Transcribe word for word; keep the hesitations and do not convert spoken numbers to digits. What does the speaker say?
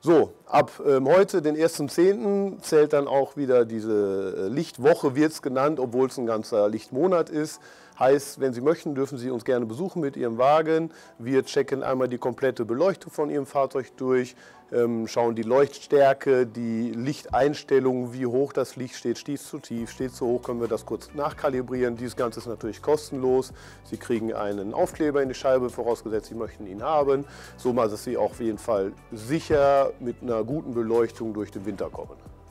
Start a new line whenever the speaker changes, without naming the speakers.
So, ab ähm, heute, den ersten zehnten, zählt dann auch wieder diese äh, Lichtwoche, wird es genannt, obwohl es ein ganzer Lichtmonat ist. Heißt, wenn Sie möchten, dürfen Sie uns gerne besuchen mit Ihrem Wagen. Wir checken einmal die komplette Beleuchtung von Ihrem Fahrzeug durch, ähm, schauen die Leuchtstärke, die Lichteinstellungen, wie hoch das Licht steht, steht es zu tief, steht es zu hoch, können wir das kurz nachkalibrieren. Dieses Ganze ist natürlich kostenlos. Sie kriegen einen Aufkleber in die Scheibe, vorausgesetzt Sie möchten ihn haben, so dass Sie auch auf jeden Fall sicher mit einer guten Beleuchtung durch den Winter kommen.